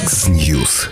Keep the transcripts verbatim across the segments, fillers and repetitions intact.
X-News.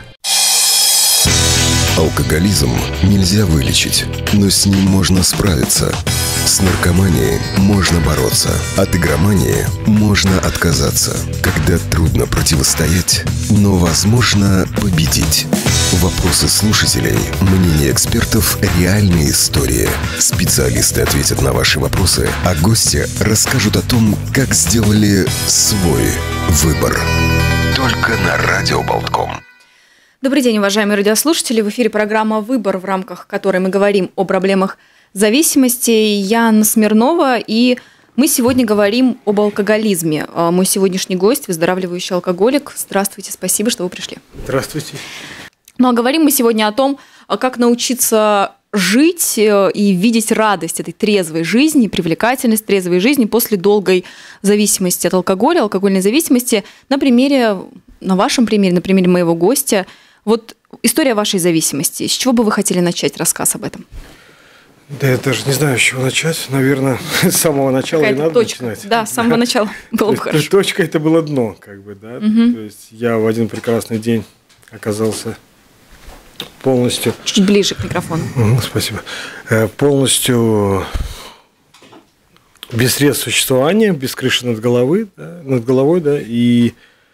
Алкоголизм нельзя вылечить, но с ним можно справиться. С наркоманией можно бороться. От игромании можно отказаться. Когда трудно противостоять, но возможно победить. Вопросы слушателей, мнения экспертов, реальные истории. Специалисты ответят на ваши вопросы, а гости расскажут о том, как сделали свой выбор. Только на Радио Болтком. Добрый день, уважаемые радиослушатели. В эфире программа «Выбор», в рамках которой мы говорим о проблемах зависимости. Я Анна Смирнова, и мы сегодня говорим об алкоголизме. Мой сегодняшний гость – выздоравливающий алкоголик. Здравствуйте, спасибо, что вы пришли. Здравствуйте. Ну а говорим мы сегодня о том, как научиться жить и видеть радость этой трезвой жизни, привлекательность трезвой жизни после долгой зависимости от алкоголя, алкогольной зависимости. На примере, на вашем примере, на примере моего гостя. Вот история вашей зависимости. С чего бы вы хотели начать рассказ об этом? Да я даже не знаю, с чего начать. Наверное, с самого начала и надо точка. начинать. Да, с самого начала было бы хорошо. Точка – это было дно, как бы, да. Угу. То есть я в один прекрасный день оказался полностью… Чуть ближе к микрофону. Угу, спасибо. Полностью без средств существования, без крыши над головой, да, над головой, да, и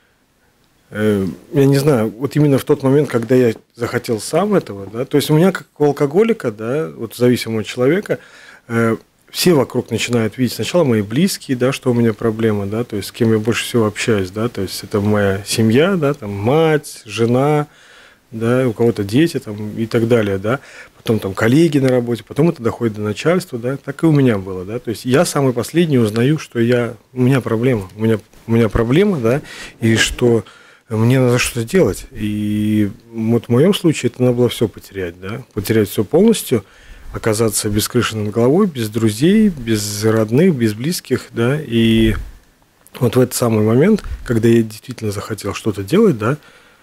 я не знаю, вот именно в тот момент, когда я захотел сам этого, да, то есть у меня как у алкоголика, да, вот зависимого человека, э, все вокруг начинают видеть сначала мои близкие, да, что у меня проблема, да, то есть с кем я больше всего общаюсь, да, то есть это моя семья, да, там мать, жена, да, у кого-то дети там и так далее, да, потом там коллеги на работе, потом это доходит до начальства, да, так и у меня было, да, то есть я самый последний узнаю, что я, у меня проблема, у меня, у меня проблема, да, и что мне надо что-то делать. И вот в моем случае это надо было все потерять, да, потерять все полностью, оказаться без крыши над головой, без друзей, без родных, без близких, да, и вот в этот самый момент, когда я действительно захотел что-то делать, да,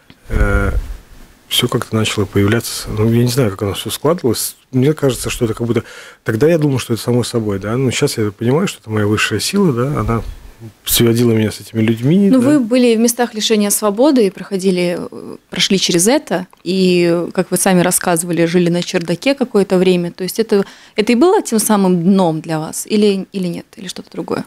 э, все как-то начало появляться, ну, я не знаю, как оно все складывалось, мне кажется, что это как будто, тогда я думал, что это само собой, да, но сейчас я понимаю, что это моя высшая сила, да, она сводила меня с этими людьми. Ну, да. Вы были в местах лишения свободы и проходили, прошли через это, и, как вы сами рассказывали, жили на чердаке какое-то время. То есть это, это и было тем самым дном для вас, или, или нет, или что-то другое?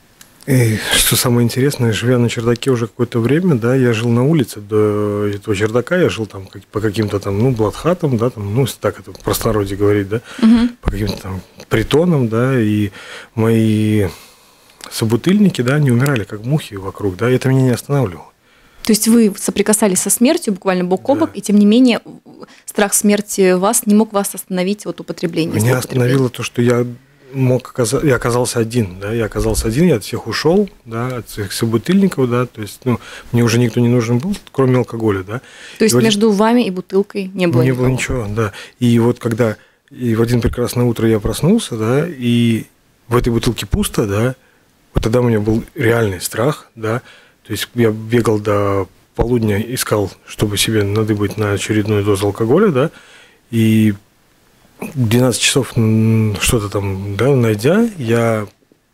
И что самое интересное, живя на чердаке уже какое-то время, да, я жил на улице до этого чердака, я жил там по каким-то там, ну, блатхатам, да, там, ну, так это в простонародье говорить, да, угу. По каким-то там притонам, да, и мои собутыльники, да, не умирали, как мухи вокруг, да, и это меня не останавливало. То есть вы соприкасались со смертью буквально бок о бок, да. И тем не менее страх смерти вас не мог вас остановить от употребления? Меня остановило то, что я мог оказаться, я оказался один, да, я оказался один, я от всех ушел, да, от всех собутыльников, да, то есть, ну, мне уже никто не нужен был, кроме алкоголя, да. То есть и между вот, вами и бутылкой не было не никого? было ничего, да. И вот когда, и в один прекрасное утро я проснулся, да, и в этой бутылке пусто, да, вот тогда у меня был реальный страх, да, то есть я бегал до полудня, искал, чтобы себе надыбать на очередную дозу алкоголя, да, и двенадцать часов что-то там, да, найдя, я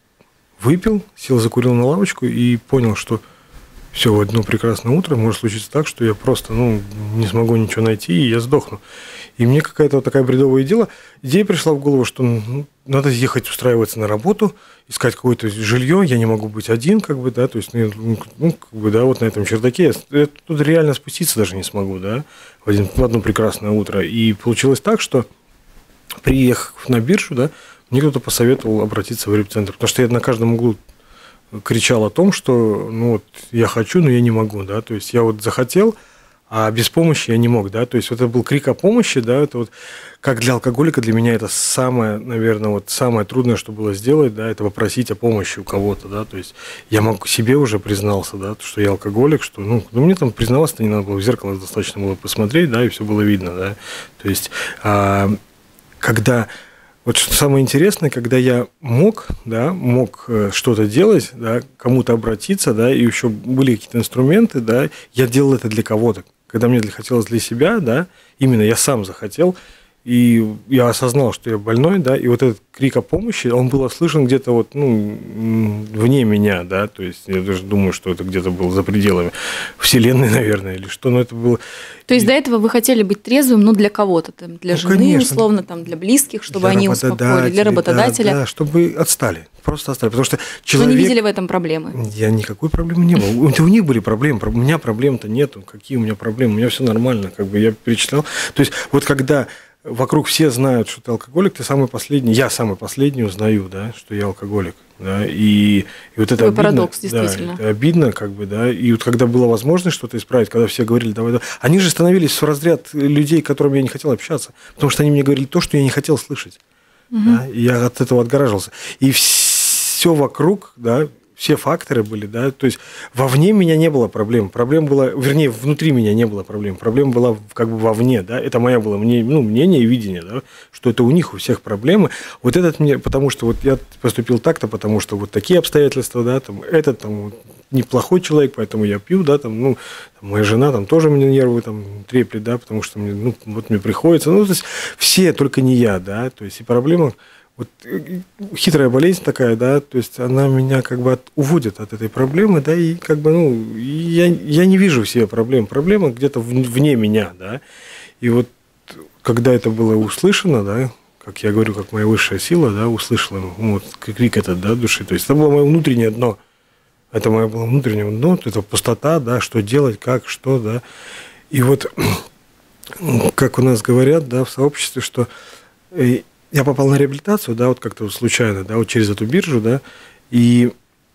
выпил, сел, закурил на лавочку и понял, что все, в одно прекрасное утро может случиться так, что я просто, ну, не смогу ничего найти, и я сдохну. И мне какая-то вот такая бредовая идея, идея пришла в голову, что, ну, надо ехать устраиваться на работу, искать какое-то жилье, я не могу быть один, как бы, да, то есть, ну, как бы, да, вот на этом чердаке, я тут реально спуститься даже не смогу, да, в, один, в одно прекрасное утро. И получилось так, что, приехав на биржу, да, мне кто-то посоветовал обратиться в реп-центр, потому что я на каждом углу кричал о том, что, ну, вот, я хочу, но я не могу, да, то есть, я вот захотел, а без помощи я не мог, да, то есть, вот это был крик о помощи, да, это вот, как для алкоголика, для меня это самое, наверное, вот самое трудное, что было сделать, да, это попросить о помощи у кого-то, да, то есть, я мог себе уже признался, да, что я алкоголик, что, ну, ну мне там признаваться-то не надо было, в зеркало достаточно было посмотреть, да, и все было видно, да, то есть, а, когда… Вот что самое интересное, когда я мог, да, мог что-то делать, да, кому-то обратиться, да, и еще были какие-то инструменты, да, я делал это для кого-то. Когда мне хотелось для себя, да, именно я сам захотел, и я осознал, что я больной, да, и вот этот крик о помощи, он был слышен где-то вот, ну, вне меня, да, то есть я даже думаю, что это где-то было за пределами Вселенной, наверное, или что, но это было... То есть и... до этого вы хотели быть трезвым, ну, для кого-то, там, для ну, жены, конечно. Условно, там, для близких, чтобы для они успокоили, для работодателя. Да, да, чтобы отстали, просто отстали, потому что человек... Вы не видели в этом проблемы? Я никакой проблемы не было. Это у них были проблемы, у меня проблем-то нету. Какие у меня проблемы? У меня все нормально, как бы я перечитал. То есть вот когда вокруг все знают, что ты алкоголик, ты самый последний, я самый последний узнаю, да, что я алкоголик. Да, и, и вот это Такой обидно, парадокс, действительно. Да, это обидно, как бы, да. И вот когда была возможность что-то исправить, когда все говорили, давай, давай, они же становились в разряд людей, с которыми я не хотел общаться, потому что они мне говорили то, что я не хотел слышать. Угу. Да, и я от этого отгораживался. И все вокруг, да, все факторы были, да, то есть вовне меня не было проблем, проблем была, вернее, внутри меня не было проблем, проблема была как бы вовне, да, это мое было мне, ну, мнение и видение, да, что это у них у всех проблемы, вот этот мне, потому что вот я поступил так-то, потому что вот такие обстоятельства, да, там, этот там вот, неплохой человек, поэтому я пью, да, там, ну, там, моя жена там тоже мне нервы там треплет, да, потому что мне, ну, вот мне приходится, ну, то есть все, только не я, да, то есть и проблема. Вот хитрая болезнь такая, да, то есть она меня как бы от, уводит от этой проблемы, да, и как бы, ну, я, я не вижу в себе проблем. Проблема где-то вне меня, да. И вот когда это было услышано, да, как я говорю, как моя высшая сила, да, услышала ну, вот, крик этот, да, души, то есть это было мое внутреннее дно. Это мое было внутреннее дно, это пустота, да, что делать, как, что, да. И вот, как у нас говорят, да, в сообществе, что... Я попал на реабилитацию, да, вот как-то вот случайно, да, вот через эту биржу, да, и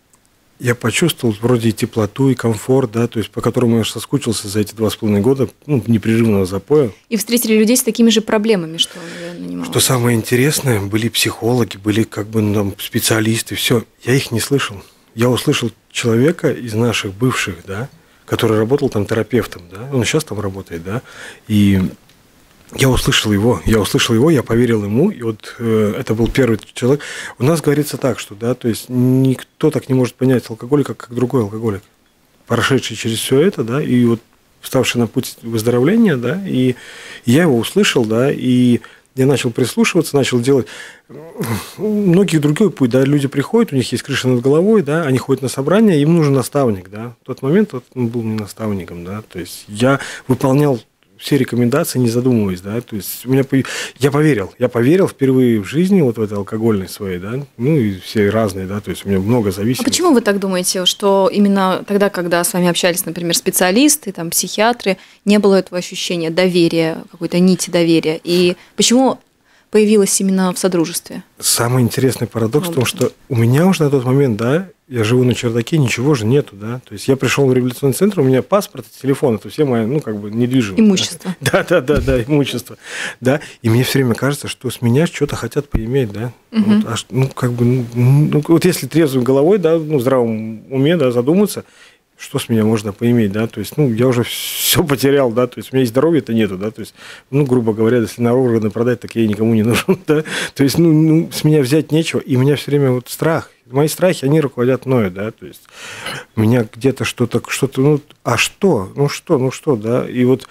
я почувствовал вроде и теплоту, и комфорт, да, то есть по которому я соскучился за эти два с половиной года, ну, непрерывного запоя. И встретили людей с такими же проблемами, что, наверное, немало. Что самое интересное, были психологи, были как бы ну, специалисты, все, я их не слышал. Я услышал человека из наших бывших, да, который работал там терапевтом, да, он сейчас там работает, да, и... Я услышал его, я услышал его, я поверил ему, и вот э, это был первый человек. У нас говорится так, что, да, то есть никто так не может понять алкоголика, как другой алкоголик, прошедший через все это, да, и вот вставший на путь выздоровления, да, и я его услышал, да, и я начал прислушиваться, начал делать многих другой путь, да, люди приходят, у них есть крыша над головой, да, они ходят на собрания, им нужен наставник, да, в тот момент вот, он был не наставником, да, то есть я выполнял все рекомендации, не задумываясь, да, то есть у меня, я поверил, я поверил впервые в жизни вот в этой алкогольной своей, да, ну и все разные, да, то есть у меня много зависимостей. А почему вы так думаете, что именно тогда, когда с вами общались, например, специалисты, там, психиатры, не было этого ощущения доверия, какой-то нити доверия, и почему появилась именно в содружестве? Самый интересный парадокс в том, что у меня уже на тот момент, да, я живу на чердаке, ничего же нету, да. То есть я пришел в реабилитационный центр, у меня паспорт, телефон, это все мои, ну, как бы, недвижимость. Имущество. Да, да, да, да, имущество. Да, и мне все время кажется, что с меня что-то хотят поиметь, да. Угу. Вот, аж, ну, как бы, ну, ну, вот если трезвым головой, да, ну, в здравом уме, да, задуматься, что с меня можно поиметь, да, то есть, ну, я уже все потерял, да, то есть, у меня и здоровья-то нету, да, то есть, ну, грубо говоря, если на органы продать, так я никому не нужен, да, то есть, ну, ну, с меня взять нечего, и у меня все время вот страх, мои страхи, они руководят мною, да, то есть, у меня где-то что-то, что-то, ну, а что, ну, что, ну, что, да, и вот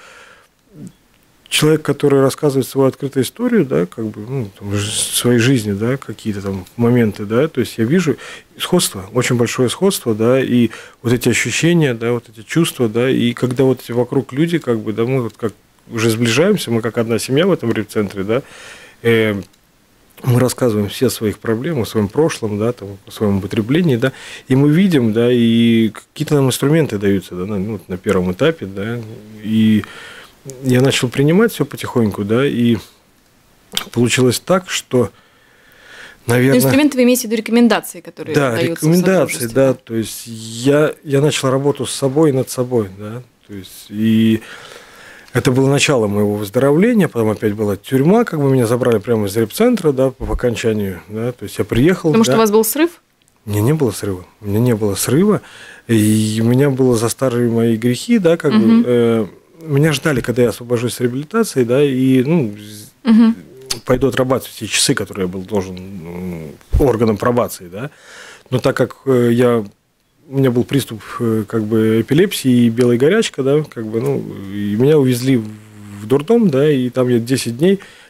человек, который рассказывает свою открытую историю, да, как бы, ну, там, своей жизни, да, какие-то там моменты, да, то есть я вижу сходство, очень большое сходство, да, и вот эти ощущения, да, вот эти чувства, да, и когда вот эти вокруг люди, как бы, да, мы вот как уже сближаемся, мы как одна семья в этом реп-центре, да, э, мы рассказываем все о своих проблемах, о своем прошлом, да, там, о своем употреблении, да, и мы видим, да, и какие-то нам инструменты даются, да, на, ну, на первом этапе, да, и я начал принимать все потихоньку, да, и получилось так, что, наверное... Инструменты вы имеете в виду рекомендации, которые да, даются рекомендации, да, то есть я, я начал работу с собой и над собой, да, то есть и это было начало моего выздоровления, потом опять была тюрьма, как бы меня забрали прямо из реп-центра, да, по окончанию, да, то есть я приехал... Потому да, что у вас был срыв? У меня не было срыва, у меня не было срыва, и у меня было за старые мои грехи, да, как угу. бы... Э, меня ждали, когда я освобожусь с реабилитации, да, и, ну, угу. пойду отрабатывать те часы, которые я был должен органам пробации, да. Но так как я, у меня был приступ, как бы, эпилепсии и белая горячка, да, как бы, ну, и меня увезли в дурдом, да, и там я десять дней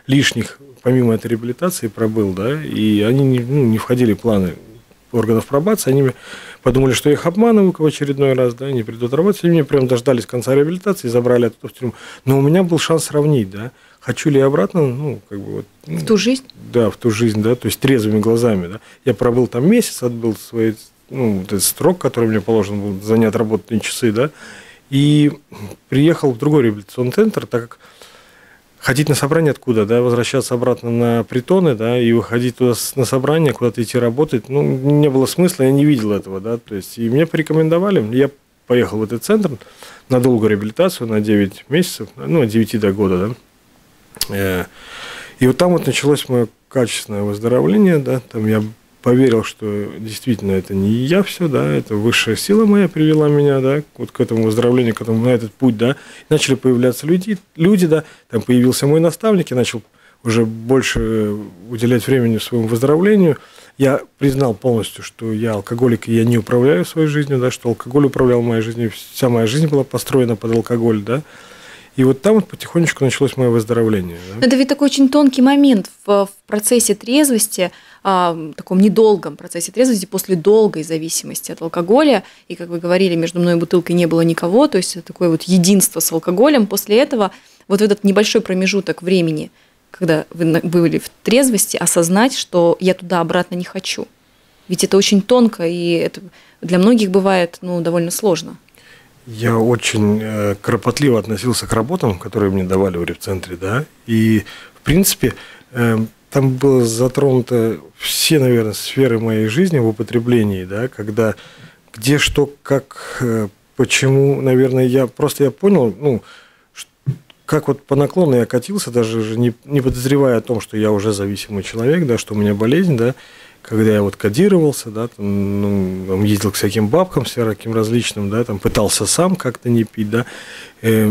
лишних, помимо этой реабилитации, пробыл, да, и они не, ну, не входили в планы органов пробации, они подумали, что я их обманываю в очередной раз, да, они придут работать, они мне прям дождались конца реабилитации и забрали оттуда в тюрьму. Но у меня был шанс сравнить, да, хочу ли я обратно, ну, как бы вот... Ну, в ту жизнь? Да, в ту жизнь, да, то есть трезвыми глазами, да. Я пробыл там месяц, отбыл свой, ну, вот этот срок, который мне положен был за неотработанные часы, да, и приехал в другой реабилитационный центр, так как ходить на собрание откуда, да, возвращаться обратно на притоны, да, и выходить туда на собрание, куда-то идти работать, ну, не было смысла, я не видел этого, да, то есть, и мне порекомендовали, я поехал в этот центр на долгую реабилитацию, на девять месяцев, ну, от девяти до года, да, и вот там вот началось мое качественное выздоровление, да, там я поверил, что действительно это не я все, да, это высшая сила моя привела меня, да, вот к этому выздоровлению, к этому, на этот путь, да, начали появляться люди, люди, да, там появился мой наставник, я начал уже больше уделять времени своему выздоровлению, я признал полностью, что я алкоголик, и я не управляю своей жизнью, да, что алкоголь управлял моей жизнью, вся моя жизнь была построена под алкоголь, да. И вот там вот потихонечку началось мое выздоровление. Да? Это ведь такой очень тонкий момент в, в процессе трезвости, в таком недолгом процессе трезвости после долгой зависимости от алкоголя. И, как вы говорили, между мной и бутылкой не было никого, то есть такое вот единство с алкоголем. После этого вот в этот небольшой промежуток времени, когда вы были в трезвости, осознать, что я туда обратно не хочу. Ведь это очень тонко, и это для многих бывает, ну, довольно сложно. Я очень э, кропотливо относился к работам, которые мне давали в репцентре, да, и, в принципе, э, там было затронуто все, наверное, сферы моей жизни в употреблении, да, когда, где, что, как, э, почему, наверное, я просто я понял, ну, как вот по наклону я катился, даже не, не подозревая о том, что я уже зависимый человек, да, что у меня болезнь, да, когда я вот кодировался, да, там, ну, ездил к всяким бабкам всяким различным, да, там пытался сам как-то не пить, да, э,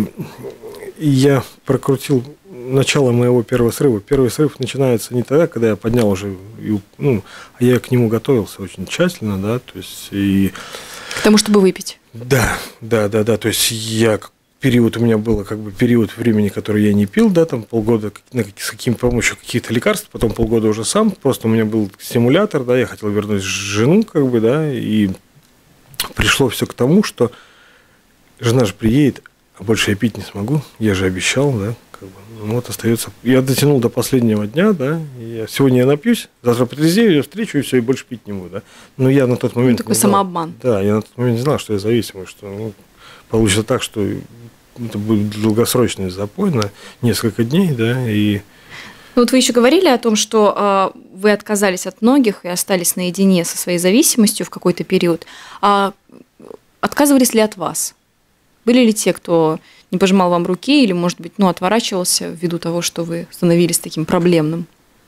и я прокрутил начало моего первого срыва. Первый срыв начинается не тогда, когда я поднял уже, ну, а я к нему готовился очень тщательно, да, то есть и... К тому, чтобы выпить. Да, да, да, да, то есть я... Период у меня был как бы период времени, который я не пил, да, там полгода с каким помощью каких-то лекарств, потом полгода уже сам, просто у меня был стимулятор, да, я хотел вернуть жену, как бы, да, и пришло все к тому, что жена же приедет, а больше я пить не смогу, я же обещал, да, как бы, ну вот остается, я дотянул до последнего дня, да, я, сегодня я напьюсь, завтра протрезвею, я встречу и все, и больше пить не буду, да, но я на тот момент... Ну, такой самообман. Да, я на тот момент не знал, что я зависимый, что, ну, получится так, что это будет долгосрочный запой на несколько дней, да, и... Ну, вот вы еще говорили о том, что э, вы отказались от многих и остались наедине со своей зависимостью в какой-то период. А отказывались ли от вас? Были ли те, кто не пожимал вам руки или, может быть, ну, отворачивался ввиду того, что вы становились таким проблемным?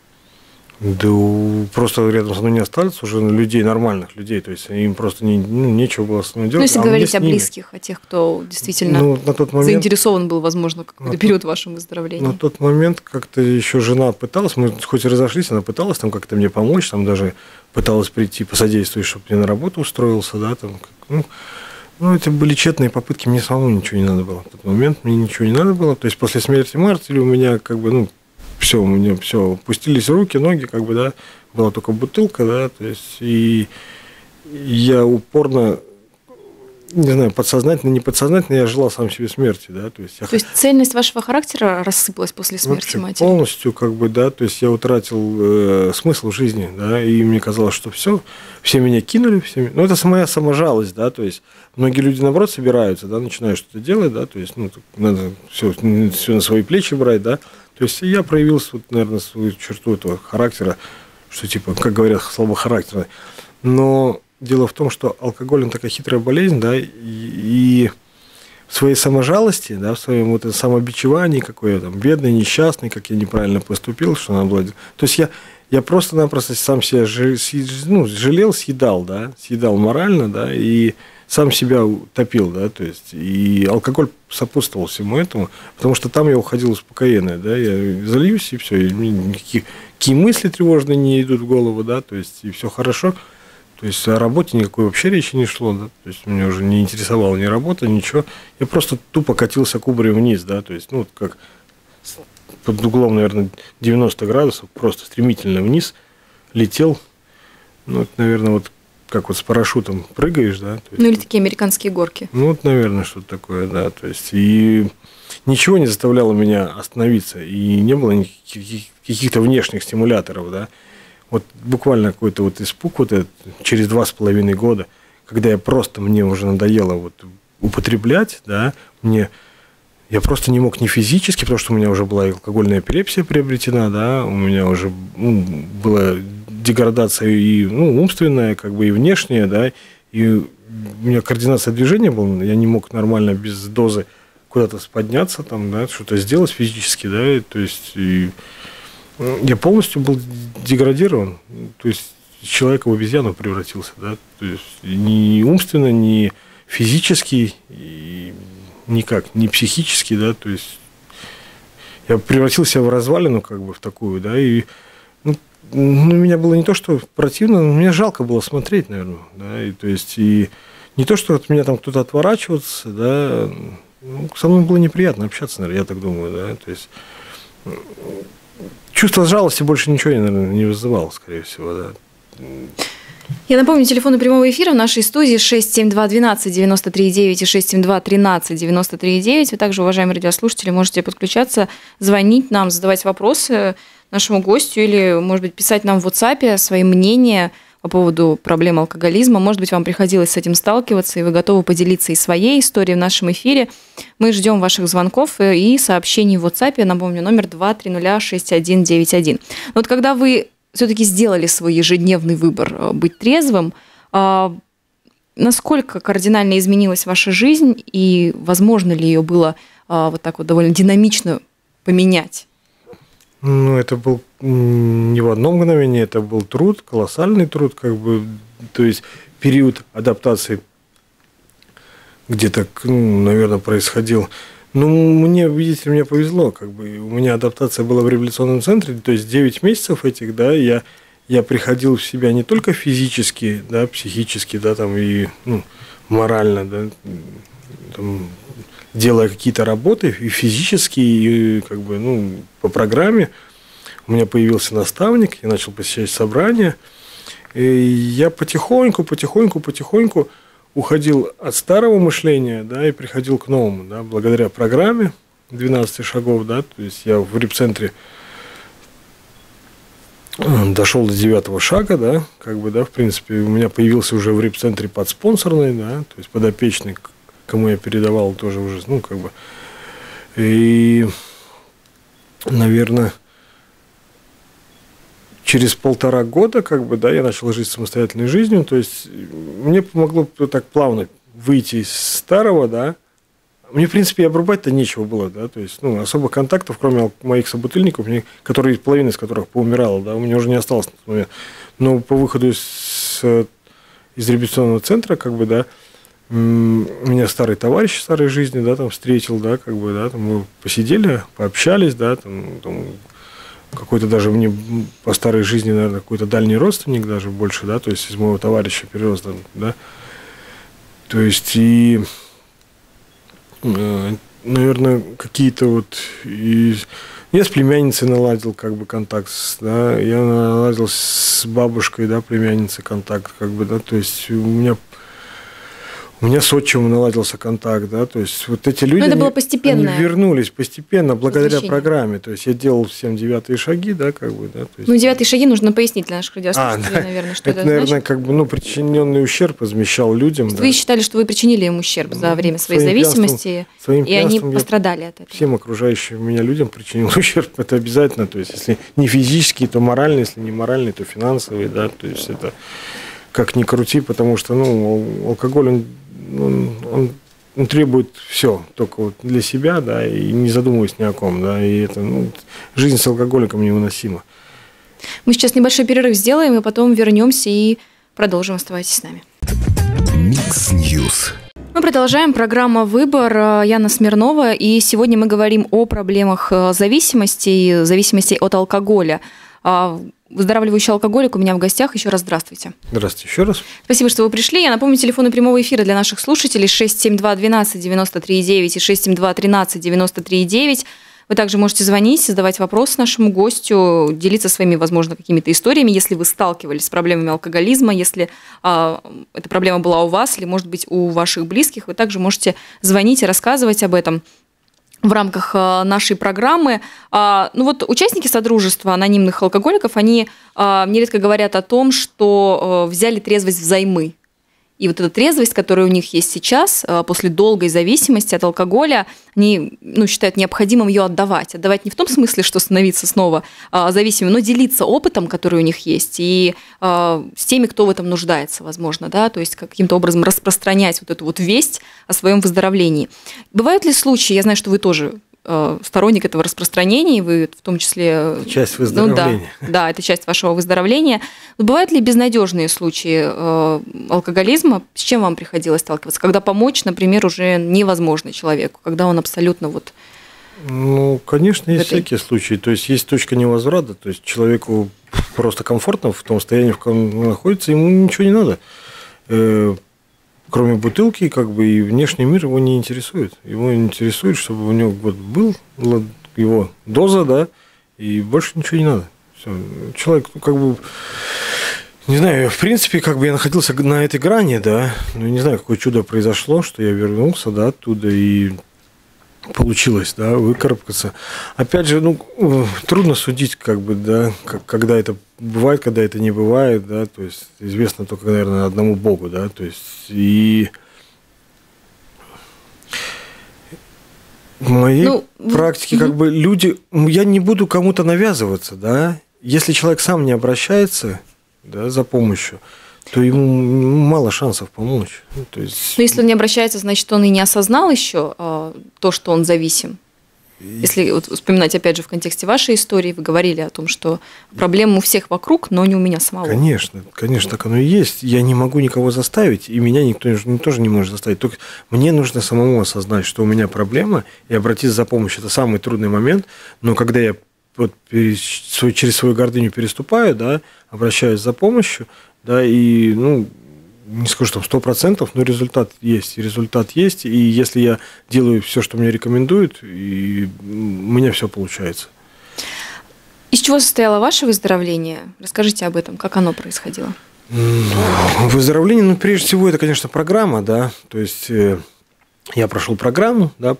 Да просто рядом со мной не остались уже людей, нормальных людей, то есть им просто не, ну, нечего было с мной делать. Ну, если а говорить о близких, о тех, кто действительно ну, на тот момент, заинтересован был, возможно, какой-то период в вашем выздоровлении. На тот момент как-то еще жена пыталась, мы хоть и разошлись, она пыталась там как-то мне помочь, там даже пыталась прийти, посодействовать, чтобы я на работу устроился, да, там, ну, ну, это были тщетные попытки, мне самому ничего не надо было в тот момент, мне ничего не надо было, то есть после смерти Мартеля у меня как бы, ну, все, у меня все, опустились руки, ноги, как бы, да, была только бутылка, да, то есть, и я упорно, не знаю, подсознательно, не подсознательно, я желал сам себе смерти, да, то есть... Я... То есть цельность вашего характера рассыпалась после смерти Вообще, матери? Полностью, как бы, да, то есть я утратил э, смысл жизни, да, и мне казалось, что все, все меня кинули, все, ну, это моя саможалость, да, то есть многие люди, наоборот, собираются, да, начинают что-то делать, да, то есть, ну, надо все, все на свои плечи брать, да. То есть я проявил, вот, наверное, свою черту этого характера, что типа, как говорят, слабохарактерный. Но дело в том, что алкоголь, он такая хитрая болезнь, да, и, и в своей саможалости, да, в своем вот самобичевании, какой я там бедный, несчастный, как я неправильно поступил, что надо было... То есть я, я просто-напросто сам себя ж, ну, жалел, съедал, да, съедал морально, да, и сам себя топил, да, то есть, и алкоголь сопутствовал всему этому, потому что там я уходил успокоенный, да, я зальюсь, и все, и никакие какие мысли тревожные не идут в голову, да, то есть, и все хорошо, то есть, о работе никакой вообще речи не шло, да, то есть, меня уже не интересовала ни работа, ничего, я просто тупо катился кубарем вниз, да, то есть, ну, вот как под углом, наверное, девяносто градусов, просто стремительно вниз летел. Ну, это, наверное, вот как вот с парашютом прыгаешь, да. То есть, ну, или такие американские горки. Ну, вот, наверное, что-то такое, да. То есть, и ничего не заставляло меня остановиться, и не было никаких, каких-то внешних стимуляторов, да. Вот буквально какой-то вот испуг вот этот через два с половиной года, когда я просто, мне уже надоело вот употреблять, да, мне, я просто не мог ни физически, потому что у меня уже была алкогольная эпилепсия приобретена, да, у меня уже ну, была деградация и ну, умственная, как бы и внешняя, да, и у меня координация движения была, я не мог нормально без дозы куда-то подняться, там, да, что-то сделать физически, да, и, то есть и я полностью был деградирован, то есть человек в обезьяну превратился, да, то есть ни умственно, ни физически, и никак, ни психически, да, то есть я превратился в развалину, как бы, в такую, да, и ну, ну, меня было не то, что противно, но мне жалко было смотреть, наверное, да, и то есть и не то, что от меня там кто-то отворачивался, да, ну, со мной было неприятно общаться, наверное, я так думаю, да, то есть чувство жалости больше ничего, наверное, не вызывало, скорее всего, да. Я напомню, телефоны прямого эфира в нашей студии шесть семь два двенадцать девяносто три девять и шесть семь два тринадцать девяносто три девять. Вы также, уважаемые радиослушатели, можете подключаться, звонить нам, задавать вопросы нашему гостю или, может быть, писать нам в WhatsApp свои мнения по поводу проблем алкоголизма. Может быть, вам приходилось с этим сталкиваться, и вы готовы поделиться и своей историей в нашем эфире. Мы ждем ваших звонков и сообщений в WhatsApp. Напомню, номер два три ноль шесть один девять один. Но вот когда вы все-таки сделали свой ежедневный выбор быть трезвым, насколько кардинально изменилась ваша жизнь, и возможно ли ее было вот так вот довольно динамично поменять? Ну, это был не в одно мгновение, это был труд, колоссальный труд, как бы, то есть период адаптации где-то, ну, наверное, происходил. Ну, мне, видите, мне повезло, как бы, у меня адаптация была в реабилитационном центре, то есть девять месяцев этих, да, я, я приходил в себя не только физически, да, психически, да, там, и, ну, морально, да, там, делая какие-то работы, и физически, и, как бы, ну, по программе. У меня появился наставник, я начал посещать собрания, и я потихоньку, потихоньку, потихоньку уходил от старого мышления, да, и приходил к новому, да, благодаря программе двенадцати шагов, да, то есть я в репцентре дошел до девятого шага, да, как бы, да, в принципе, у меня появился уже в репцентре подспонсорный, да, то есть подопечный, кому я передавал тоже уже, ну, как бы, и, наверное, через полтора года, как бы, да, я начал жить самостоятельной жизнью, то есть мне помогло так плавно выйти из старого, да, мне, в принципе, и обрубать-то нечего было, да, то есть, ну, особо контактов, кроме моих собутыльников, которые, половина из которых поумирала, да, у меня уже не осталось на тот момент, но по выходу из, из реабилитационного центра, как бы, да, меня старый товарищ старой жизни, да, там встретил, да, как бы, да, там мы посидели, пообщались, да, там, там какой-то даже мне по старой жизни, наверное, какой-то дальний родственник даже больше, да, то есть из моего товарища перерос, да, то есть и, наверное, какие-то вот, и я с племянницей наладил как бы контакт, да, я наладил с бабушкой, да, племянницей контакт, как бы, да, то есть у меня У меня с отчимом наладился контакт, да, то есть вот эти люди, это было они, постепенно. они вернулись постепенно благодаря программе, то есть я делал всем девятые шаги, да, как бы, да. То есть... Ну, девятые шаги нужно пояснить для наших радиослушателей, а, да. наверное, что это, это наверное, значит. как бы, ну, причиненный ущерб возмещал людям. Да. Да. Вы считали, что вы причинили им ущерб за время своей своим зависимости, пьянством, своим и они пострадали от этого? Всем окружающим меня людям причинил ущерб, это обязательно, то есть если не физический, то моральный, если не моральный, то финансовый, да, то есть это как ни крути, потому что, ну, алкоголь, он Он, он, он требует все только вот для себя, да, и не задумываясь ни о ком, да, и это, ну, жизнь с алкоголиком невыносима. Мы сейчас небольшой перерыв сделаем, и потом вернемся и продолжим. Оставайтесь с нами. Микс Ньюс. Мы продолжаем. Программа «Выбор». Яна Смирнова, и сегодня мы говорим о проблемах зависимости, зависимости от алкоголя. Выздоравливающий алкоголик у меня в гостях. Еще раз здравствуйте. Здравствуйте еще раз. Спасибо, что вы пришли. Я напомню, телефоны прямого эфира для наших слушателей шесть семь два двенадцать девяносто три девять и шесть семь два тринадцать девяносто три девять. Вы также можете звонить, задавать вопросы нашему гостю, делиться своими, возможно, какими-то историями, если вы сталкивались с проблемами алкоголизма, если а, эта проблема была у вас или, может быть, у ваших близких, вы также можете звонить и рассказывать об этом в рамках нашей программы. Ну вот участники Содружества анонимных алкоголиков, они нередко говорят о том, что взяли трезвость взаймы. И вот эта трезвость, которая у них есть сейчас, после долгой зависимости от алкоголя, они ну, считают необходимым ее отдавать. Отдавать не в том смысле, что становиться снова зависимым, но делиться опытом, который у них есть, и с теми, кто в этом нуждается, возможно, да, то есть каким-то образом распространять вот эту вот весть о своем выздоровлении. Бывают ли случаи, я знаю, что вы тоже сторонник этого распространения, и вы в том числе... Часть выздоровления. Ну, да, да, это часть вашего выздоровления. Но бывают ли безнадежные случаи э, алкоголизма? С чем вам приходилось сталкиваться? Когда помочь, например, уже невозможно человеку, когда он абсолютно вот... Ну, конечно, есть этой... всякие случаи. То есть есть точка невозврата, то есть человеку просто комфортно в том состоянии, в котором он находится, ему ничего не надо. Э, Кроме бутылки, как бы и внешний мир его не интересует. Его интересует, чтобы у него вот был его доза, да, и больше ничего не надо. Все. Человек, ну, как бы, не знаю, в принципе, как бы я находился на этой грани, да, ну, не знаю, какое чудо произошло, что я вернулся, да, оттуда и получилось, да, выкарабкаться. Опять же, ну, трудно судить, как бы, да, когда это бывает, когда это не бывает, да, то есть известно только, наверное, одному Богу, да, то есть и в моей ну, практике, как бы, люди, я не буду кому-то навязываться, да, если человек сам не обращается, да, за помощью, то ему мало шансов помочь. То есть... Но если он не обращается, значит, он и не осознал еще э, то, что он зависим. Если вот, вспоминать, опять же, в контексте вашей истории, вы говорили о том, что проблема у всех вокруг, но не у меня самого. Конечно, конечно, так оно и есть. Я не могу никого заставить, и меня никто тоже не может заставить. Только мне нужно самому осознать, что у меня проблема, и обратиться за помощью. Это самый трудный момент. Но когда я вот через свою гордыню переступаю, да, обращаюсь за помощью, да, и, ну, не скажу, что сто процентов, но результат есть, и результат есть, и если я делаю все, что мне рекомендуют, и у меня все получается. Из чего состояло ваше выздоровление? Расскажите об этом, как оно происходило? Выздоровление, ну, прежде всего, это, конечно, программа, да, то есть я прошел программу, да,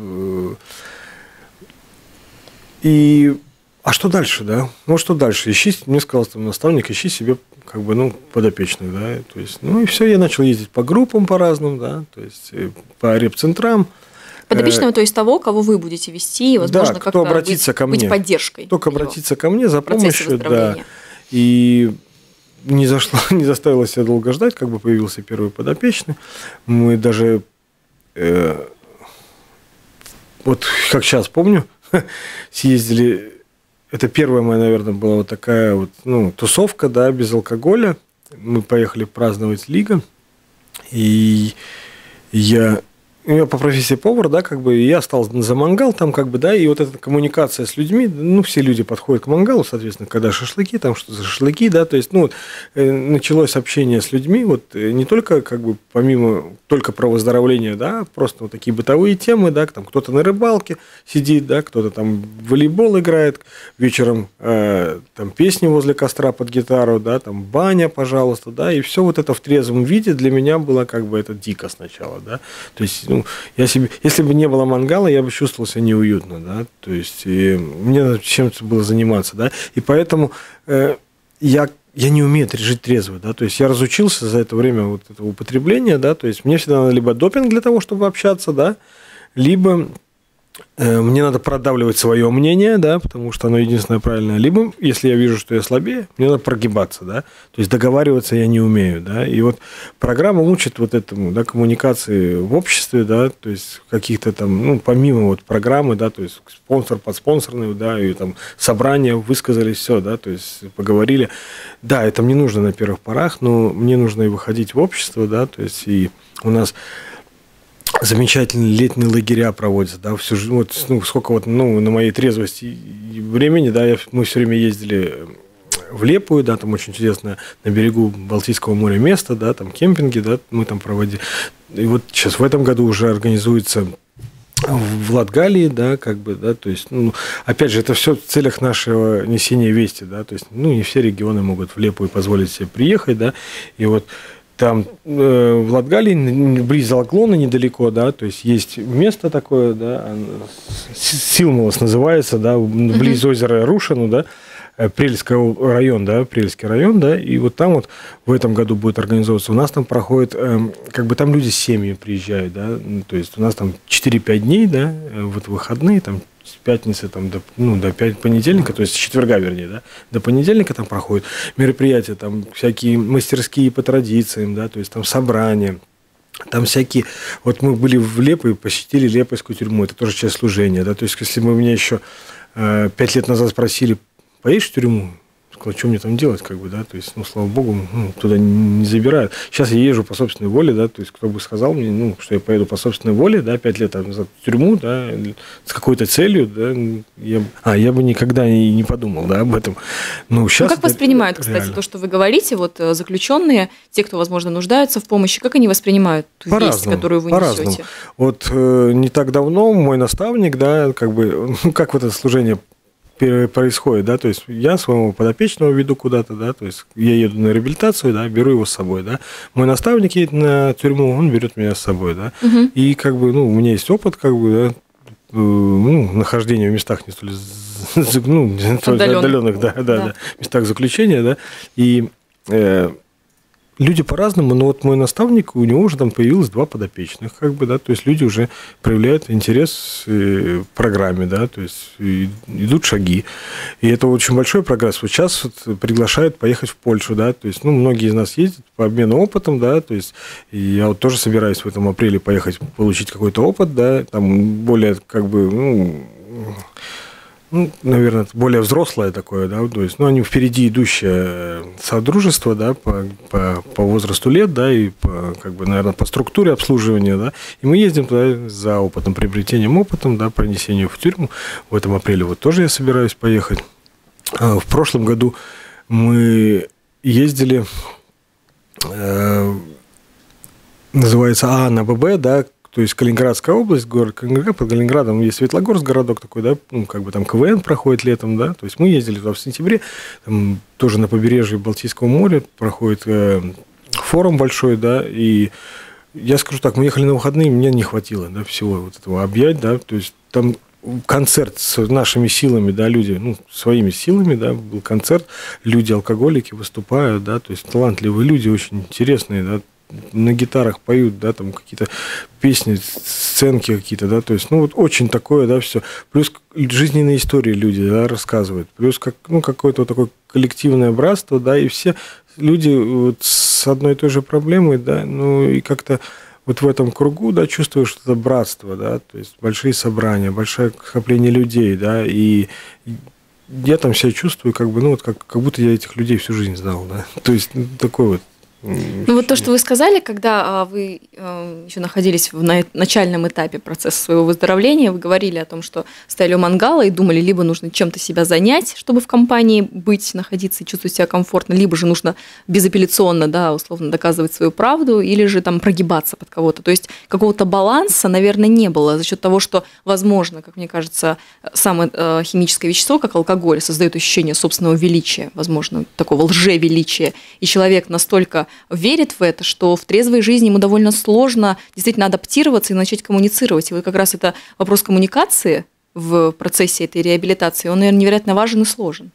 и... А что дальше, да? Ну, что дальше? Ищи, мне сказал там наставник, ищи себе, как бы, ну, подопечных, да, то есть, ну, и все, я начал ездить по группам по разным, да, то есть, по репцентрам. Подопечного, то есть того, кого вы будете вести, и, возможно, да, как-то обратиться быть, ко мне. быть поддержкой. Только обратиться ко мне за помощью, да, и не зашло, не заставило себя долго ждать, как бы появился первый подопечный, мы даже, э, вот как сейчас помню, съездили. Это первая моя, наверное, была вот такая вот, ну, тусовка, да, без алкоголя. Мы поехали праздновать Лига, и я, я по профессии повар, да, как бы, и я стал за мангал там, как бы, да, и вот эта коммуникация с людьми, ну, все люди подходят к мангалу, соответственно, когда шашлыки, там что за шашлыки, да, то есть, ну, вот, началось общение с людьми, вот, не только, как бы, помимо, только про выздоровление, да, просто вот такие бытовые темы, да, там кто-то на рыбалке сидит, да, кто-то там в волейбол играет, вечером э, там песни возле костра под гитару, да, там баня, пожалуйста, да, и все вот это в трезвом виде для меня было, как бы, это дико сначала, да, то есть, ну, я себе, если бы не было мангала, я бы чувствовал себя неуютно, да, то есть и мне надо чем-то было заниматься, да, и поэтому э, я, я не умею жить трезво, да, то есть я разучился за это время вот этого употребления, да, то есть мне всегда надо либо допинг для того, чтобы общаться, да, либо э, мне надо продавливать свое мнение, да, потому что оно единственное правильное, либо, если я вижу, что я слабее, мне надо прогибаться, да, то есть договариваться я не умею, да, и вот программа учит вот этому, да, коммуникации в обществе, да, то есть каких-то там, ну, помимо вот программы, да, то есть спонсор, подспонсорный, да, и там собрания, высказались, все, да, то есть поговорили, да, это мне нужно на первых порах, но мне нужно и выходить в общество, да, то есть и у нас замечательные летние лагеря проводятся, да, всю жизнь, вот, ну, сколько вот, ну, на моей трезвости времени, да, я, мы все время ездили в Лепую, да, там очень чудесное на берегу Балтийского моря место, да, там кемпинги, да, мы там проводили. И вот сейчас в этом году уже организуется в Латгалии, да, как бы, да, то есть, ну, опять же, это все в целях нашего несения вести, да, то есть, ну, не все регионы могут в Лепую позволить себе приехать, да, и вот там э, в Латгалии, близ Алклона, недалеко, да, то есть есть место такое, да, Силмалос называется, да, близ mm-hmm. озера Рушину, да, Прельский район, да, Прельский район, да, и вот там вот в этом году будет организовываться. У нас там проходит, э, как бы там люди с семьями приезжают, да, ну, то есть у нас там четыре-пять дней, да, вот выходные, там с пятницы там, до, ну, до понедельника, то есть с четверга, вернее, да, до понедельника там проходят мероприятия, там всякие мастерские по традициям, да, то есть там собрания. Там всякие... Вот мы были в Лепое, посетили Лепойскую тюрьму, это тоже часть служения, да, то есть если бы меня еще э, пять лет назад спросили, поедешь в тюрьму? Сказал, что мне там делать, как бы, да, то есть, ну, слава богу, ну, туда не забирают. Сейчас я езжу по собственной воле, да, то есть, кто бы сказал мне, ну, что я поеду по собственной воле, да, пять лет назад в тюрьму, да, с какой-то целью, да, я, а, я бы никогда и не подумал, да, об этом. Но сейчас ну, как воспринимают, кстати, реально. То, что вы говорите, вот заключенные, те, кто, возможно, нуждаются в помощи, как они воспринимают ту весть, которую вы по-разному. несете? Вот э, не так давно мой наставник, да, как бы, ну, как вот это служение происходит, да, то есть я своего подопечного веду куда-то, да, то есть я еду на реабилитацию, да, беру его с собой, да, мой наставник едет на тюрьму, он берет меня с собой, да, угу. И как бы, ну, у меня есть опыт, как бы, да, ну, нахождения в местах не столь, ну, отдаленных, отдаленных да, да, да. Да, местах заключения, да, и э, люди по-разному, но вот мой наставник, у него уже там появилось два подопечных, как бы, да, то есть люди уже проявляют интерес к программе, да, то есть идут шаги. И это очень большой прогресс. Вот сейчас вот приглашают поехать в Польшу, да, то есть, ну, многие из нас ездят по обмену опытом, да, то есть и я вот тоже собираюсь в этом апреле поехать получить какой-то опыт, да, там более, как бы, ну, ну, наверное, более взрослое такое, да, то есть, ну, они впереди идущее содружество, да, по, по, по возрасту лет, да, и по, как бы, наверное, по структуре обслуживания, да, и мы ездим туда за опытом, приобретением опытом, да, пронесением в тюрьму. В этом апреле вот тоже я собираюсь поехать. А в прошлом году мы ездили, э, называется А на ББ, да, то есть Калининградская область, город Калининград, под Калининградом есть Светлогорск, городок такой, да, ну, как бы там КВН проходит летом, да, то есть мы ездили туда в сентябре, там тоже на побережье Балтийского моря проходит э, форум большой, да, и я скажу так, мы ехали на выходные, мне не хватило, да, всего вот этого объять, да, то есть там концерт с нашими силами, да, люди, ну, своими силами, да, был концерт, люди-алкоголики выступают, да, то есть талантливые люди, очень интересные, да, на гитарах поют, да, там какие-то песни, сценки какие-то, да, то есть, ну, вот очень такое, да, все. Плюс жизненные истории люди, да, рассказывают. Плюс, как, ну, какое-то вот такое коллективное братство, да, и все люди вот с одной и той же проблемой, да, ну, и как-то вот в этом кругу, да, чувствуешь что-то братство, да, то есть большие собрания, большое скопление людей, да, и я там себя чувствую, как бы, ну, вот как, как будто я этих людей всю жизнь знал, да, то есть, ну, такой вот. Ну вот то, что вы сказали, когда вы еще находились в начальном этапе процесса своего выздоровления, вы говорили о том, что стояли у мангала и думали, либо нужно чем-то себя занять, чтобы в компании быть, находиться и чувствовать себя комфортно, либо же нужно безапелляционно, да, условно доказывать свою правду, или же там прогибаться под кого-то. То есть какого-то баланса, наверное, не было за счет того, что, возможно, как мне кажется, самое химическое вещество, как алкоголь, создает ощущение собственного величия, возможно, такого лжевеличия, и человек настолько верит в это, что в трезвой жизни ему довольно сложно действительно адаптироваться и начать коммуницировать. И вот как раз это вопрос коммуникации в процессе этой реабилитации, он, наверное, невероятно важен и сложен.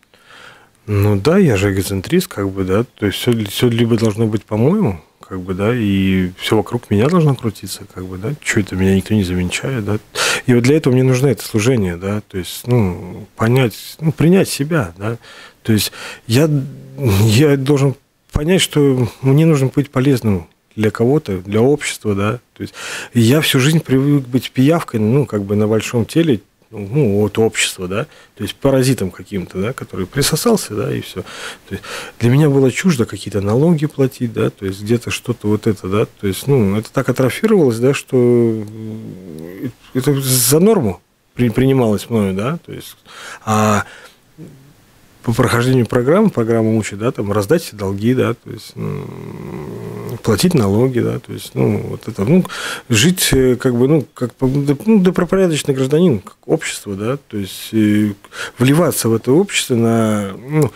Ну да, я же эгоцентрист, как бы, да, то есть все, все либо должно быть по-моему, как бы, да, и все вокруг меня должно крутиться, как бы, да, что это меня никто не замечает, да, и вот для этого мне нужно это служение, да, то есть, ну, понять, ну, принять себя, да, то есть я, я должен понять, что мне нужно быть полезным для кого-то, для общества, да, то есть я всю жизнь привык быть пиявкой, ну, как бы на большом теле, ну, от общества, да, то есть паразитом каким-то, да, который присосался, да, и все. То есть для меня было чуждо какие-то налоги платить, да, то есть где-то что-то вот это, да, то есть, ну, это так атрофировалось, да, что это за норму принималось мною, да, то есть, а по прохождению программы, программа учит, да, там, раздать все долги, да, то есть, ну, платить налоги, да, то есть, ну, вот это, ну, жить, как бы, ну, как, ну, добропорядочный гражданин, как общество, да, то есть, вливаться в это общество на, ну,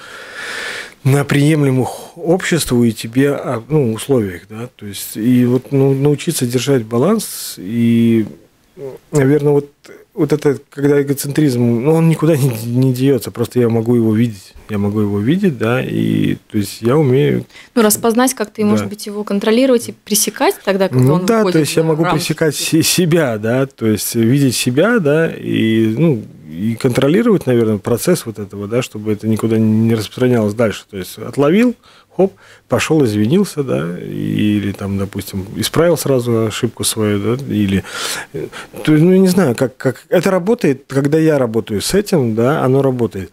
на приемлемых обществу и тебе, ну, условиях, да, то есть, и вот, ну, научиться держать баланс, и, наверное, вот, вот это, когда эгоцентризм, ну, он никуда не, не деется, просто я могу его видеть, я могу его видеть, да, и, то есть, я умею... Ну, распознать как-то и, да. может быть, его контролировать и пресекать тогда, когда ну, он да, выходит то есть, я могу рамки. пресекать себя, да, то есть, видеть себя, да, и, ну, и контролировать, наверное, процесс вот этого, да, чтобы это никуда не распространялось дальше, то есть, отловил, хоп, пошел, извинился, да, или там, допустим, исправил сразу ошибку свою, да, или, то, ну, не знаю, как, как это работает, когда я работаю с этим, да, оно работает.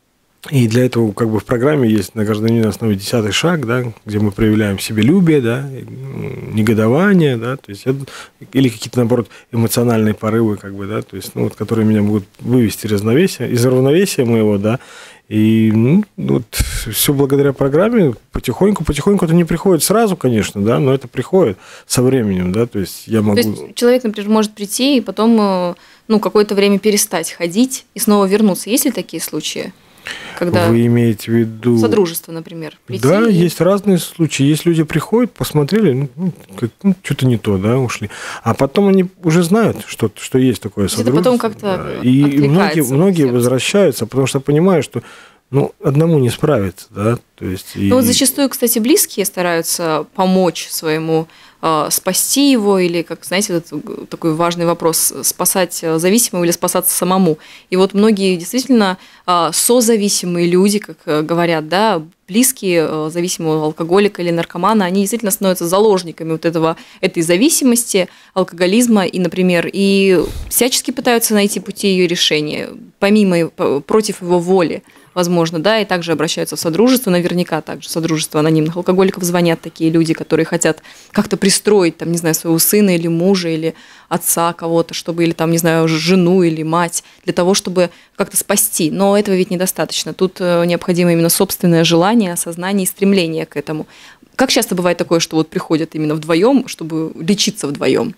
И для этого как бы в программе есть на гражданина основе десятый шаг, да, где мы проявляем себелюбие, да, негодование, да, то есть это, или какие-то, наоборот, эмоциональные порывы, как бы, да, то есть, ну, вот, которые меня могут вывести из равновесия, из равновесия моего, да, и ну, вот все благодаря программе потихоньку, потихоньку это не приходит сразу, конечно, да, но это приходит со временем, да, то есть я могу... То есть человек, например, может прийти и потом, ну, какое-то время перестать ходить и снова вернуться. Есть ли такие случаи? Когда вы имеете в виду... Содружество, например. Прийти да, и... есть разные случаи. Есть люди приходят, посмотрели, ну, как, ну, что-то не то, да, ушли. А потом они уже знают, что, что есть такое содружество. Это потом как-то да. И многие, многие возвращаются, потому что понимают, что ну, одному не справиться, да. То есть, и... Ну, вот зачастую, кстати, близкие стараются помочь своему, э, спасти его, или, как, знаете, вот такой важный вопрос, спасать зависимого или спасаться самому. И вот многие действительно э, созависимые люди, как говорят, да, близкие э, зависимого алкоголика или наркомана, они действительно становятся заложниками вот этого, этой зависимости, алкоголизма, и, например, и всячески пытаются найти пути ее решения, помимо, против его воли. Возможно, да, и также обращаются в содружество, наверняка также в содружество анонимных алкоголиков звонят такие люди, которые хотят как-то пристроить, там, не знаю, своего сына или мужа, или отца кого-то, чтобы, или там, не знаю, жену или мать, для того, чтобы как-то спасти. Но этого ведь недостаточно. Тут необходимо именно собственное желание, осознание и стремление к этому. Как часто бывает такое, что вот приходят именно вдвоем, чтобы лечиться вдвоем?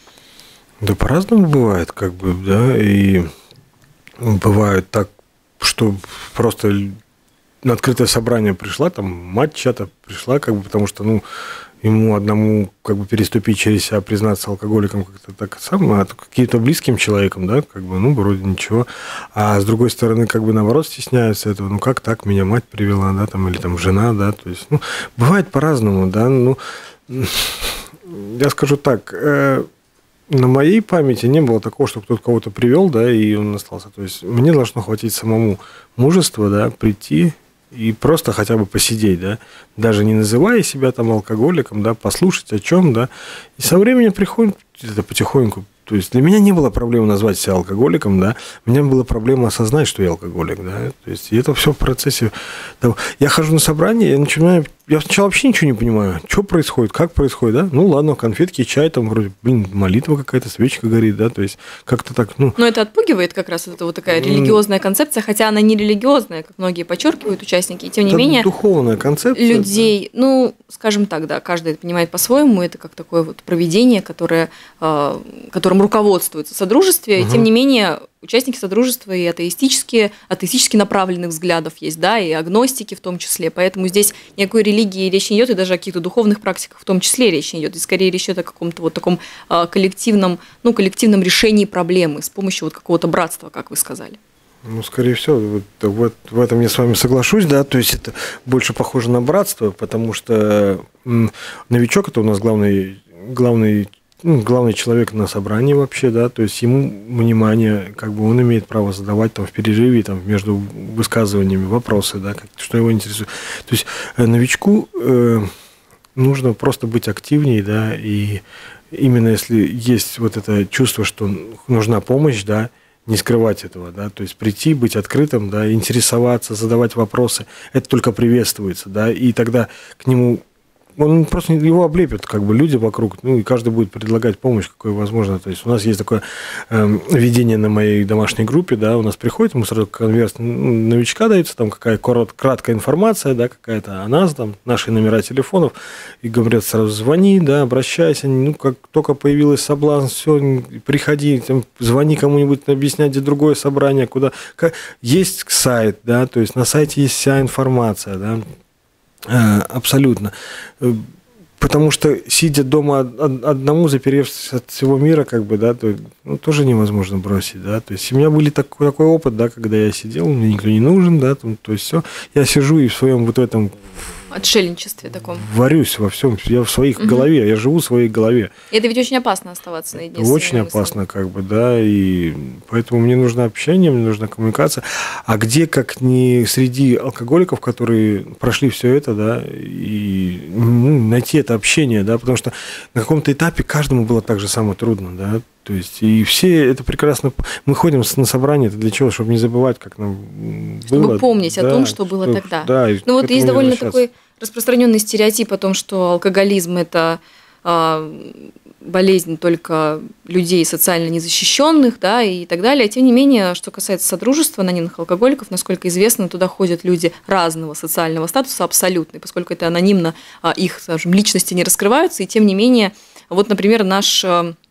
Да по-разному бывает, как бы, да, и бывает так, что просто на открытое собрание пришла, там мать чья-то пришла, как бы, потому что, ну, ему одному как бы переступить через себя, признаться алкоголиком как-то так самое, а каким-то близким человеком, да, как бы, ну, вроде ничего. А с другой стороны, как бы, наоборот, стесняются этого, ну, как так, меня мать привела, да, там, или там жена, да, то есть, ну, бывает по-разному, да, ну, я скажу так, на моей памяти не было такого, что кто-то кого-то привел, да, и он остался. То есть мне должно хватить самому мужества, да, прийти и просто хотя бы посидеть, да, даже не называя себя там алкоголиком, да, послушать о чем, да. И со временем приходит это потихоньку. То есть для меня не было проблемы назвать себя алкоголиком, да, у меня была проблема осознать, что я алкоголик, да, то есть и это все в процессе того. Я хожу на собрание, я начинаю, я сначала вообще ничего не понимаю, что происходит, как происходит, да, ну ладно, конфетки, чай, там вроде, блин, молитва какая-то, свечка горит, да, то есть как-то так, ну. Но это отпугивает как раз, это вот такая религиозная концепция, хотя она не религиозная, как многие подчеркивают участники, и тем не это менее. Духовная концепция. Людей, да. Ну, скажем так, да, каждый это понимает по-своему, это как такое вот провидение, которое, которым руководствуется содружестве, угу. И тем не менее участники содружества и атеистические, атеистически направленных взглядов есть, да, и агностики в том числе, поэтому здесь никакой религии речь не идет, и даже о каких-то духовных практиках в том числе речь не идет, и скорее речь идет о каком-то вот таком коллективном, ну, коллективном решении проблемы с помощью вот какого-то братства, как вы сказали. Ну, скорее всего, вот, вот в этом я с вами соглашусь, да, то есть это больше похоже на братство, потому что новичок – это у нас главный, главный, ну, главный человек на собрании вообще, да, то есть ему внимание, как бы он имеет право задавать там в перерыве, там между высказываниями вопросы, да, как, что его интересует. То есть новичку э, нужно просто быть активнее, да, и именно если есть вот это чувство, что нужна помощь, да, не скрывать этого, да, то есть прийти, быть открытым, да, интересоваться, задавать вопросы, это только приветствуется, да, и тогда к нему он просто его облепят, как бы люди вокруг, ну, и каждый будет предлагать помощь, какой возможно. То есть у нас есть такое э, ведение на моей домашней группе, да, у нас приходит, ему сразу конверт новичка дается, там какая корот, краткая информация, да, какая-то о нас, там, наши номера телефонов, и говорят, сразу звони, да, обращайся, ну, как только появилась соблазн, все, приходи, там, звони кому-нибудь, объяснять, где другое собрание, куда. Есть сайт, да, то есть на сайте есть вся информация, да, абсолютно. Потому что, сидя дома одному, заперевшись от всего мира, как бы, да, то, ну, тоже невозможно бросить, да. То есть у меня был такой, такой опыт, да, когда я сидел, мне никто не нужен, да, там, то есть все, я сижу и в своем вот этом отшельничестве таком. Варюсь во всем, я в своих угу. голове, я живу в своей голове. И это ведь очень опасно оставаться наедине. Очень опасно, как бы, да, и поэтому мне нужно общение, мне нужна коммуникация. А где, как не среди алкоголиков, которые прошли все это, да, и ну, найти это общение, да, потому что на каком-то этапе каждому было так же самое трудно, да. То есть, и все это прекрасно... Мы ходим на собрание, это для чего? Чтобы не забывать, как нам Чтобы было. помнить да, о том, что было что, тогда. Да, ну вот есть довольно такой распространенный стереотип о том, что алкоголизм – это а, болезнь только людей социально незащищенных, да, и так далее. Тем не менее, что касается Содружества анонимных алкоголиков, насколько известно, туда ходят люди разного социального статуса абсолютно, поскольку это анонимно, а, их, скажем, личности не раскрываются, и тем не менее, вот, например, наш...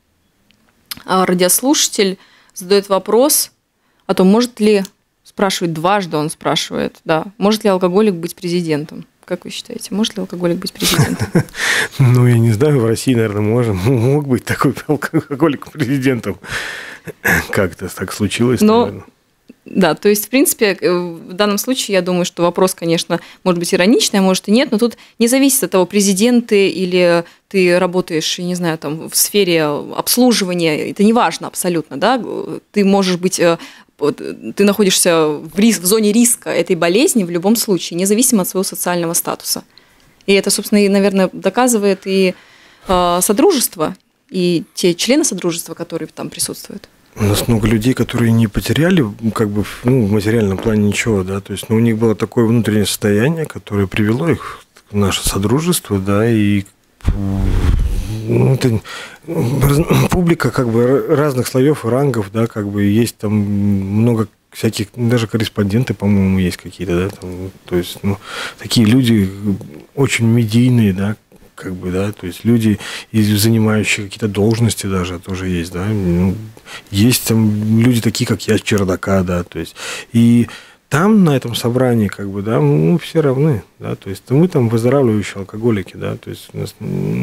радиослушатель задает вопрос о том, может ли, спрашивает дважды, он спрашивает, да, может ли алкоголик быть президентом? Как вы считаете, может ли алкоголик быть президентом? Ну, я не знаю, в России, наверное, можно, мог быть такой алкоголик президентом. Как-то так случилось, наверное. Да, то есть, в принципе, в данном случае, я думаю, что вопрос, конечно, может быть ироничный, а может и нет, но тут не зависит от того, президент ты или ты работаешь, я не знаю, там, в сфере обслуживания, это не важно абсолютно, да, ты можешь быть, ты находишься в, рис, в зоне риска этой болезни в любом случае, независимо от своего социального статуса. И это, собственно, и, наверное, доказывает и э, Содружество, и те члены Содружества, которые там присутствуют. У нас много людей, которые не потеряли, как бы, ну, в материальном плане ничего, да, то есть, ну, у них было такое внутреннее состояние, которое привело их в наше содружество, да, и ну, это, публика, как бы, разных слоев и рангов, да, как бы, есть там много всяких, даже корреспонденты, по-моему, есть какие-то, да, там, то есть, ну, такие люди очень медийные, да, как бы, да, то есть люди, занимающие какие-то должности даже тоже есть, да, ну, есть там люди такие, как я, с чердака, да, то есть, и там, на этом собрании, как бы, да, мы все равны, да, то есть мы там выздоравливающие алкоголики, да, то есть у нас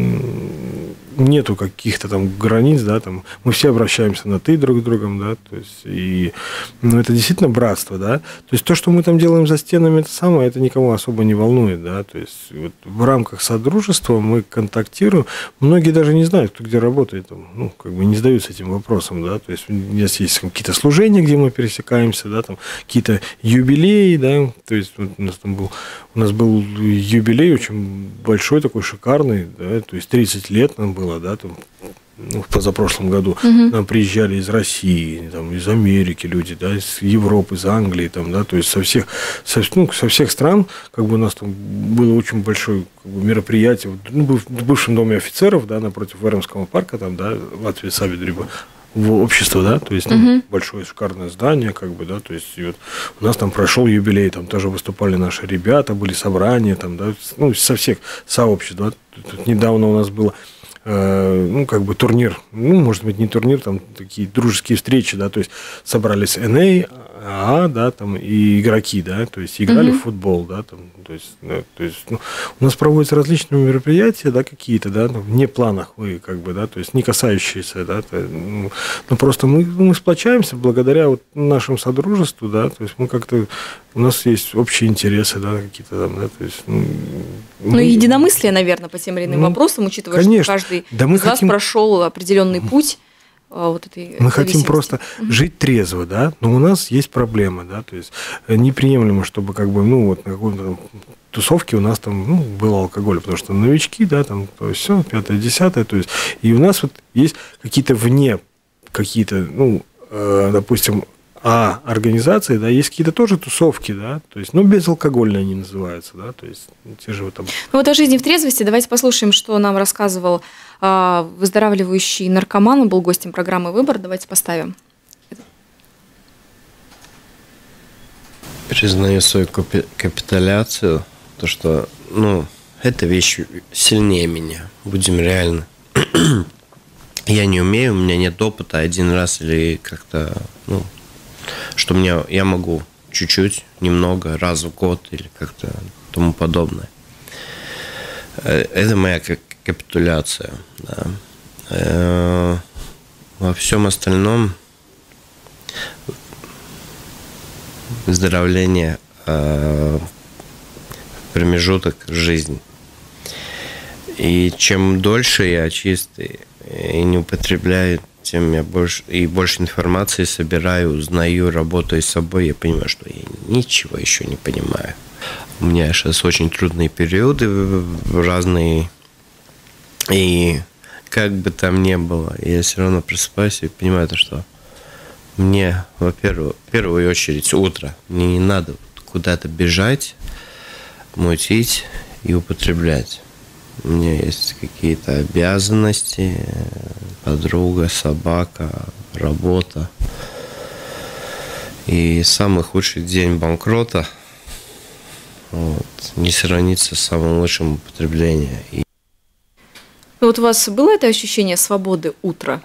нету каких-то там границ, да, там мы все обращаемся на «ты» друг с другом, да, то есть, и, ну, это действительно братство, да, то есть то, что мы там делаем за стенами, это самое, это никого особо не волнует, да, то есть вот в рамках Содружества мы контактируем, многие даже не знают, кто где работает, там, ну, как бы не задаются этим вопросом, да, то есть у нас есть какие-то служения, где мы пересекаемся, да, там какие-то юбилеи, да, то есть вот у нас там был, у нас был юбилей очень большой, такой шикарный, да, то есть тридцать лет нам было, да, там, ну, в позапрошлом году угу. Нам приезжали из России, там, из Америки люди, да, из Европы, из Англии, там, да, то есть со всех, со, ну, со всех стран, как бы у нас там было очень большое, как бы, мероприятие, ну, в бывшем доме офицеров, да, напротив Вэромского парка, там, да, Латвия, Сабидриба, в общество, да, то есть там uh-huh. большое шикарное здание, как бы, да, то есть и вот у нас там прошел юбилей, там тоже выступали наши ребята, были собрания, там, да, ну, со всех сообществ, да, тут недавно у нас было, э, ну, как бы турнир, ну, может быть, не турнир, там такие дружеские встречи, да, то есть собрались эн эй, АА, да, там, и игроки, да, то есть играли uh-huh. в футбол, да, там, то есть, да, то есть ну, у нас проводятся различные мероприятия, да, какие-то, да, ну, вне планах вы, как бы, да, то есть не касающиеся, да, то, ну, ну, просто мы, мы сплочаемся благодаря вот нашему содружеству, да, то есть мы как-то, у нас есть общие интересы, да, какие-то там, да, то есть... Ну, ну мы... единомыслие, наверное, по тем или иным ну, вопросам, учитывая, конечно. Что каждый да из хотим... вас прошел определенный путь. Вот этой мы хотим просто угу. жить трезво, да, но у нас есть проблемы, да, то есть неприемлемо, чтобы как бы, ну, вот на каком-то там тусовке у нас там, ну, был алкоголь, потому что новички, да, там, то есть все, пятое, десятое, то есть, и у нас вот есть какие-то вне, какие-то, ну, э, допустим, А организации, да, есть какие-то тоже тусовки, да, то есть, ну, безалкогольные они называются, да, то есть, те же вот там... Ну вот о жизни в трезвости давайте послушаем, что нам рассказывал э, выздоравливающий наркоман, он был гостем программы «Выбор», давайте поставим. Признаю свою капитуляцию, то, что, ну, эта вещь сильнее меня, будем реальны. Я не умею, у меня нет опыта один раз или как-то, ну, что мне, я могу чуть-чуть, немного, раз в год или как-то тому подобное. Это моя капитуляция, да. Во всем остальном выздоровление, промежуток жизни. И чем дольше я чистый и не употребляю, тем я больше и больше информации собираю, узнаю, работаю с собой. Я понимаю, что я ничего еще не понимаю. У меня сейчас очень трудные периоды разные. И как бы там ни было, я все равно просыпаюсь и понимаю, что мне, во-первых, в первую очередь утро. Мне не надо куда-то бежать, мутить и употреблять. У меня есть какие-то обязанности, подруга, собака, работа. И самый худший день банкрота вот, не сравнится с самым лучшим употреблением. И... Вот у вас было это ощущение свободы утра?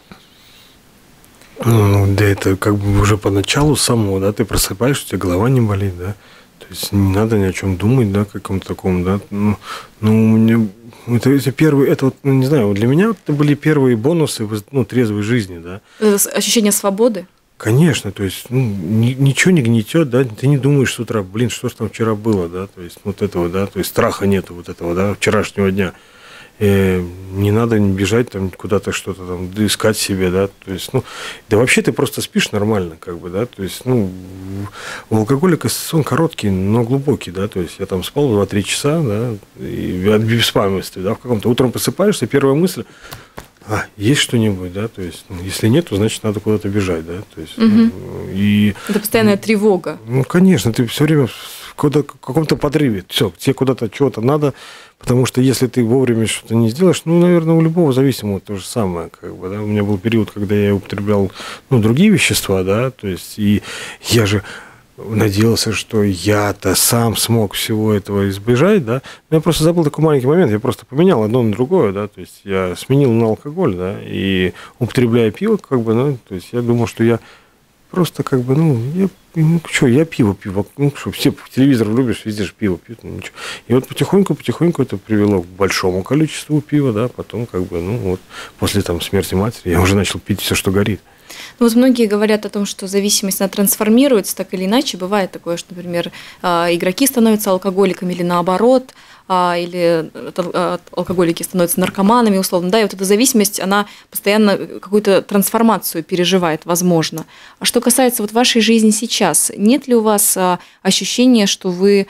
Ну, да, это как бы уже поначалу самого, да, ты просыпаешься, у тебя голова не болит, да. То есть не надо ни о чем думать, да, каком-то таком, да. Ну, ну мне это, это первые, это вот, ну, не знаю, для меня это были первые бонусы, ну, трезвой жизни, да. Это ощущение свободы? Конечно, то есть, ну, ни, ничего не гнетет, да, ты не думаешь с утра, блин, что ж там вчера было, да, то есть вот этого, да, то есть страха нету вот этого, да, вчерашнего дня. И не надо бежать там куда-то что-то там искать себе, да, то есть, ну, да вообще ты просто спишь нормально, как бы, да, то есть, ну, у алкоголика сон короткий, но глубокий, да, то есть я там спал два-три часа, да, и от беспамятства, да, в каком-то утром просыпаешься, первая мысль, а, есть что-нибудь, да, то есть, ну, если нет, то значит надо куда-то бежать, да, то есть, угу. ну, и... Это постоянная тревога. Ну, конечно, ты все время в каком-то подрыве, все, тебе куда-то чего-то надо, потому что если ты вовремя что-то не сделаешь, ну, наверное, у любого зависимого то же самое, как бы, да, у меня был период, когда я употреблял, ну, другие вещества, да, то есть, и я же надеялся, что я-то сам смог всего этого избежать, да, но я просто забыл такой маленький момент, я просто поменял одно на другое, да, то есть, я сменил на алкоголь, да, и употребляя пиво, как бы, ну, то есть, я думал, что я просто, как бы, ну, я ну, что, я пиво пью, ну, что, все телевизор любишь, везде же пиво пьют, ну, ничего. И вот потихоньку-потихоньку это привело к большому количеству пива, да, потом, как бы, ну, вот, после, там, смерти матери я уже начал пить все, что горит. Ну, вот многие говорят о том, что зависимость, она трансформируется так или иначе. Бывает такое, что, например, игроки становятся алкоголиками или наоборот, или алкоголики становятся наркоманами, условно, да, и вот эта зависимость, она постоянно какую-то трансформацию переживает, возможно. А что касается вот вашей жизни сейчас, нет ли у вас ощущения, что вы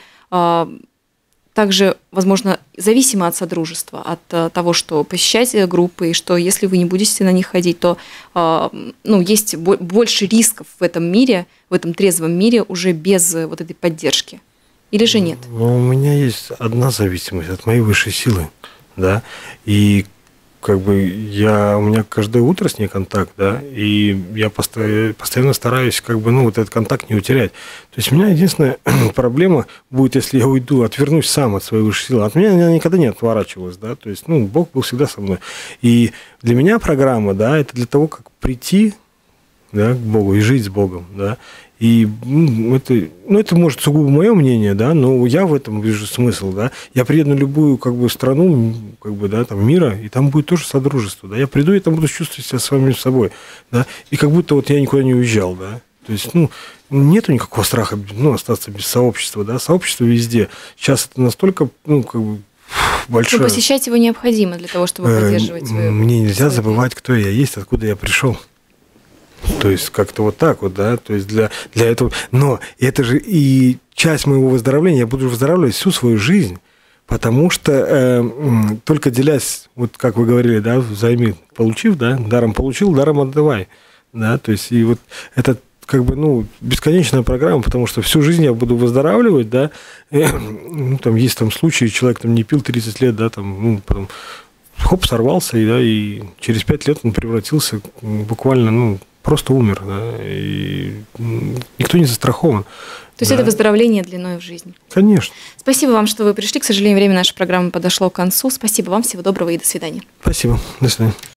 также, возможно, зависимы от содружества, от того, что посещаете группы, и что если вы не будете на них ходить, то ну, есть больше рисков в этом мире, в этом трезвом мире уже без вот этой поддержки? Или же нет? Ну, у меня есть одна зависимость от моей высшей силы, да, и как бы я, у меня каждое утро с ней контакт, да, и я постоянно, постоянно стараюсь, как бы, ну, вот этот контакт не утерять. То есть у меня единственная проблема будет, если я уйду, отвернусь сам от своей высшей силы. От меня она никогда не отворачивалась, да, то есть, ну, Бог был всегда со мной. И для меня программа, да, это для того, как прийти, да, к Богу и жить с Богом, да. И ну, это, ну, это может сугубо мое мнение, да, но я в этом вижу смысл, да. Я приеду на любую как бы страну, как бы, да, там мира, и там будет тоже содружество, да. Я приду и там буду чувствовать себя с вами собой, да. И как будто вот я никуда не уезжал, да. То есть, ну, нету никакого страха, ну, остаться без сообщества, да. Сообщество везде. Сейчас это настолько, ну, как бы большое. Но посещать его необходимо для того, чтобы поддерживать свою. Мне нельзя забывать, кто я есть, откуда я пришел. То есть как-то вот так вот, да, то есть для, для этого, но это же и часть моего выздоровления, я буду выздоравливать всю свою жизнь, потому что э, только делясь, вот как вы говорили, да, взаймы получив, да, даром получил, даром отдавай, да, то есть и вот этот как бы, ну, бесконечная программа, потому что всю жизнь я буду выздоравливать, да, и, ну, там есть там случаи, человек там не пил тридцать лет, да, там, ну, потом хоп, сорвался, и, да, и через пять лет он превратился буквально, ну, просто умер, да, и никто не застрахован. То есть да. это выздоровление длиной в жизнь. Конечно. Спасибо вам, что вы пришли. К сожалению, время нашей программы подошло к концу. Спасибо вам, всего доброго и до свидания. Спасибо. До свидания.